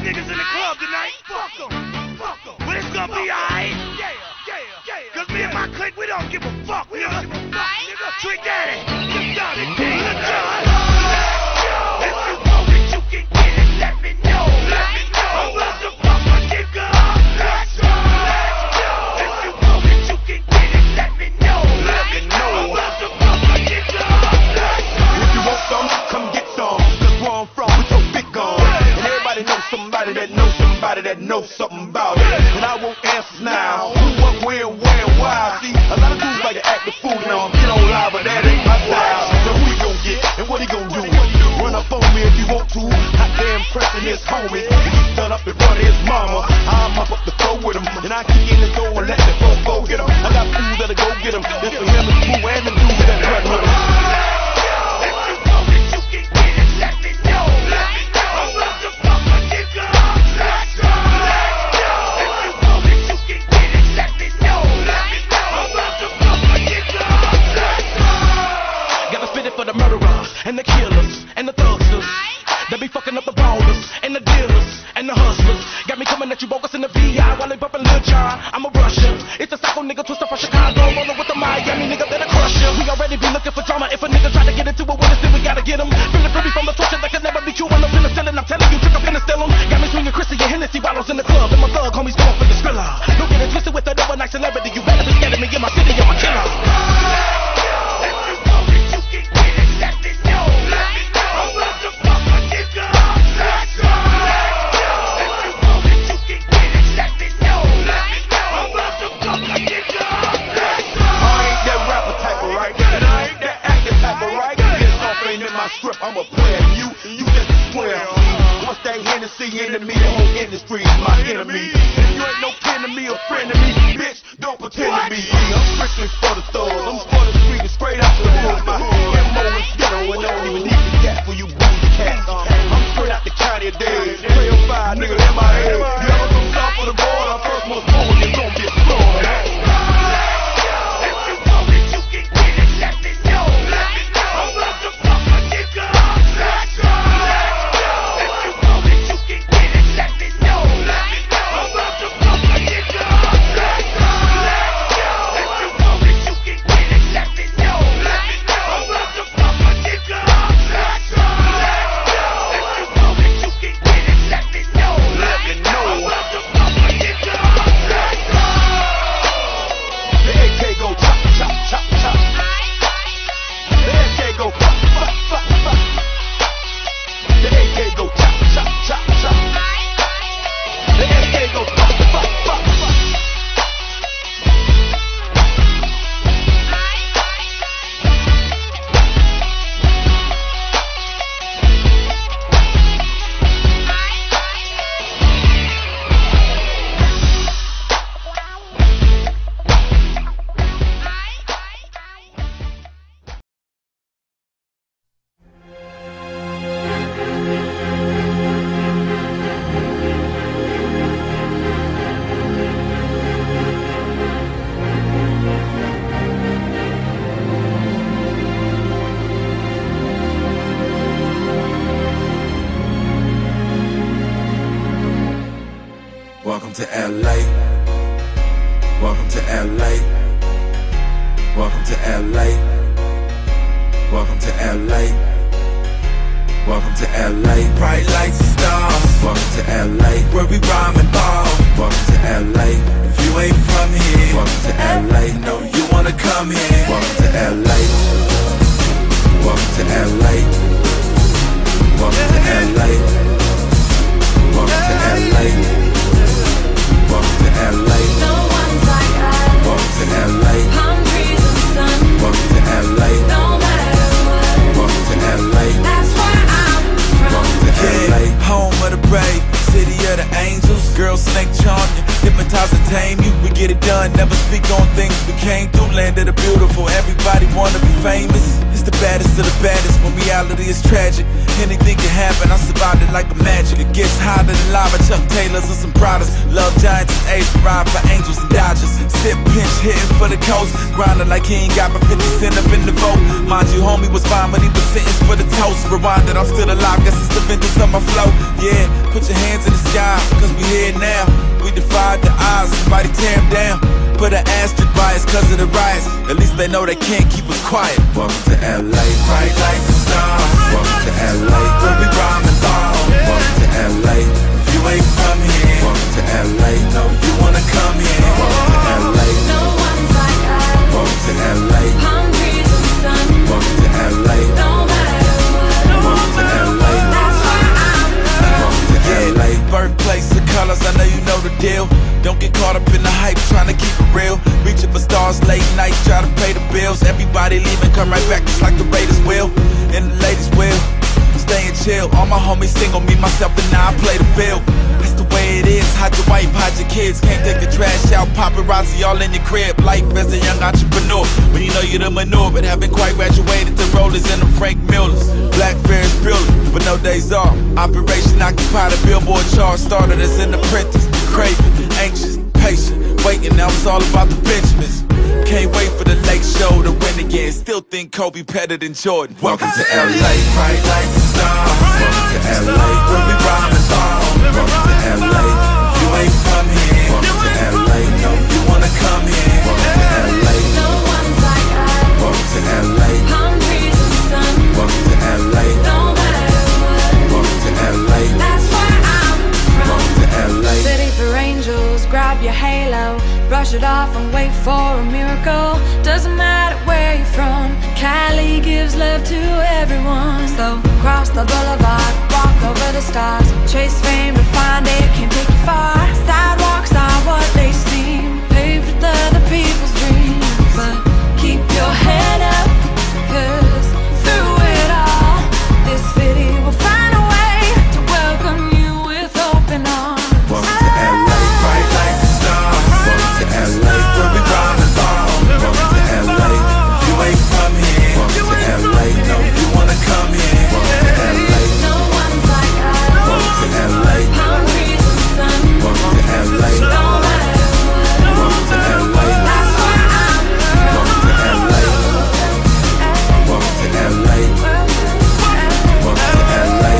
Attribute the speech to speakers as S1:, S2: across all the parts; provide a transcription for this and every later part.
S1: niggas in the club tonight. Fuck them. But it's gonna be alright. Cause me and my clique, we don't give a fuck, nigga. Trick Daddy, you got it, King. If you want it, you can get it. Let me know. I'm about to fuck my nigga. Let's go. If you want it, you can get it. Let me know. I'm about to fuck my nigga.
S2: If you want some, come get some. That's where I'm from, with your big gun. And everybody knows somebody that knows somebody that knows something about it. And I want answers now. Who, what, where, and why? See, a lot of dudes like to act the fool now. I'm get on live, but that ain't my style. Now who he gon' get and what he gon' do? Run up on me if you want to. Hot damn pressing his homie. He's done up in front of his mama. I'm up the floor with him. And I kick in the door and let the go get him. I got fools that'll go get him. This for him, it's cool, and the dude that run with him.
S3: For the murderers and the killers and the thugsters that be fucking up the ballers and the dealers and the hustlers. Got me coming at you bogus in the VI while they bumping Lil Jon. I'm a Russian. It's a psycho nigga twister from Chicago, rolling with the Miami nigga that'll crush you. We already be looking for drama. If a nigga try to get into it with us, then we gotta get him. Feeling free from the torture that can never be true. When I'm penicillin, I'm telling you, trick up in the steal 'em. Got me swinging Chrissy and Hennessy bottles in the club, and my thug homies going for the Skrilla. Don't get it twisted with that overnight celebrity. You better be scared of me in my city, I'm a killer.
S2: I'm a player, you just a square. Once that Hennessy enemy, the whole industry is my enemy. And you ain't no kin to me or friend to me, bitch, don't pretend to be. I'm strictly for the thugs, I'm for the street and straight out the hood. My MO is ghetto and I don't even need the gas for you booty cats. I'm straight out the county of days, 305, nigga, MIA. You ever come south of the border, first most forward, you're gonna get floored.
S4: Welcome to LA. Welcome to LA. Welcome to LA. Welcome to LA. Welcome to LA. Bright lights and stars. Welcome to LA. Where we rhyme and ball. Welcome to LA. If you ain't from here, welcome to LA. Know you wanna come here. Welcome to LA. Welcome to LA. Welcome to LA. Welcome to LA. Welcome to LA.
S5: No one's like us.
S4: Welcome to LA.
S5: Palm trees and sun.
S4: Welcome to LA.
S5: No matter what.
S4: Welcome to LA.
S5: That's where I'm from.
S4: Welcome to LA. Home of the brave, city of the angels. Girls snake charm you, hypnotize and tame you. We get it done, never speak on things we came through. Land of the beautiful, everybody wanna be famous. It's the baddest of the baddest when reality is tragic. Anything can happen, I survived it like a magic. It gets hotter than lava, Chuck Taylors and some Pradas. Love Giants and A's, ride for Angels and Dodgers. Sip pinch, hitting for the coast. Grinding like he ain't got but 50 cent up in the vote. Mind you, homie was fine, but he was sentenced for the toast. Rewind that I'm still alive, guess it's the vengeance of my flow. Yeah, put your hands in the sky, cause we here now. We defied the odds, somebody tear him down. Put an asterisk by us cause of the riots. At least they know they can't keep us quiet. Welcome to LA, bright lights and stars. Welcome to LA, where we rhyme and ball. Welcome to LA, if you ain't from here. Welcome to LA, no, you wanna come here. Welcome to LA,
S5: No one's like us.
S4: welcome to LA,
S5: Palm trees and sun.
S4: welcome to LA,
S5: No matter what.
S4: welcome to LA.
S5: That's where I'm from.
S4: Welcome to LA, birthplace of colors, I know you know the deal. Don't get caught up in the hype, trying to keep it real. Reaching for stars late night, try to pay the bills. Everybody leaving, come right back just like the Raiders will. And the ladies will, staying chill. All my homies single, me, myself, and I play the field. That's the way it is, hide your wife, hide your kids. Can't take the trash out, paparazzi all in your crib. Life as a young entrepreneur, when you know you're the manure, but haven't quite graduated to rollers in the Frank Millers. Black Ferris Bueller, but no days off. Operation Occupy the Billboard chart, started as an apprentice. Craving, anxious, patient, waiting, now it's all about the Benjamins. Can't wait for the late show to win again. Still think Kobe better than Jordan. Welcome to LA, bright lights and stars. Welcome to LA, where we rhyme and ball. Welcome to LA, if you ain't from here. Welcome to LA, no, you wanna come here. Welcome to LA,
S5: No one's like us.
S4: welcome to LA,
S5: Palm trees and sun.
S4: welcome to LA,
S5: No matter what.
S4: welcome to LA,
S5: That's where I'm from.
S4: welcome to LA.
S5: City for angels, grab your halo, brush it off and wait for a miracle. Doesn't matter where you're from, Cali gives love to everyone. So cross the boulevard, walk over the stars, chase fame to find it, can't take you far. Sidewalks are what they seem, paved with other people's dreams. But keep your head up, 'cause through it all, this city will find a way to welcome you with open arms.
S4: Welcome to LA, bright lights and stars. Welcome to LA, where we rhyme and ball. Welcome to LA, if you ain't from here. Welcome to LA, no, you wanna come here. Welcome to LA,
S5: No one's like us.
S4: welcome to LA,
S5: Palm trees and sun.
S4: welcome to LA,
S5: No matter what.
S4: welcome to LA,
S5: That's where I'm from.
S4: welcome to LA, welcome to LA, welcome to LA,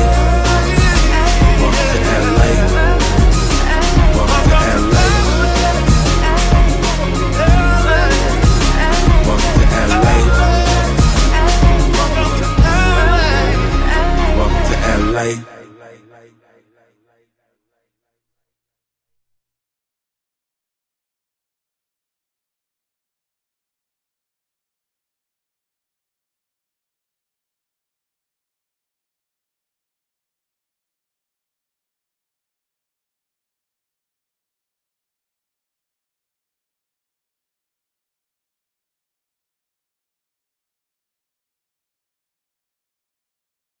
S4: welcome to LA, welcome to LA, welcome to LA, welcome to LA.